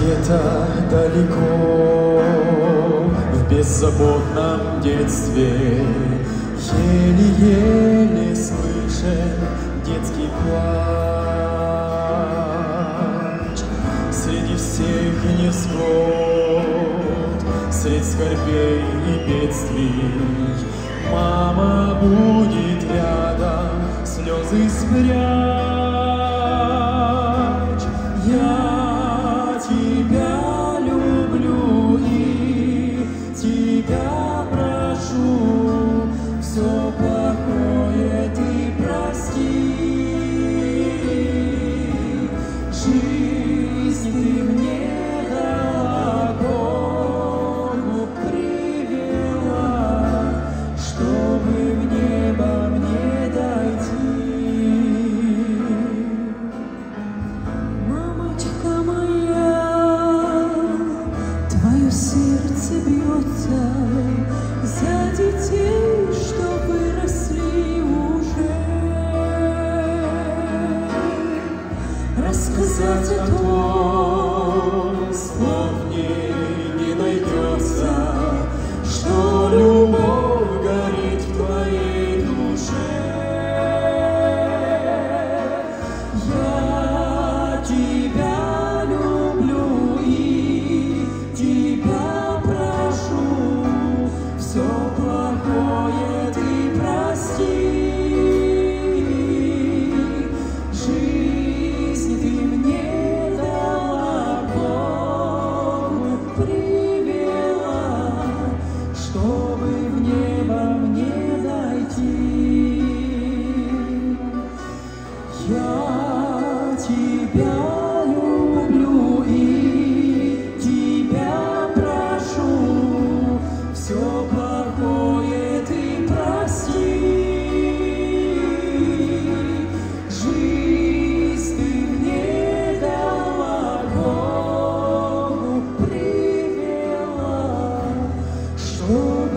где-то далеко, в беззаботном детстве, еле-еле слышен детский плач. Среди всех невзгод, средь скорбей и бедствий, мама будет рядом слезы спрячь. Я тебя люблю и тебя прошу, все плохое ты прости. Жизнь ты мне дала, Богу привела, чтобы в небо мне дойти. Мамочка моя, твое сердце бьется за детей, что выросли уже. Рассказать о том слов не найдется, что любовь горит в твоей душе. Я тебя люблю и тебя прошу, все плохое ты прости. Жизнь ты мне дала, Богу привела, чтобы в небо мне дойти. Я тебя люблю и тебя прошу, все плохое ты прости. Жизнь ты мне дала, Богу привела, чтобы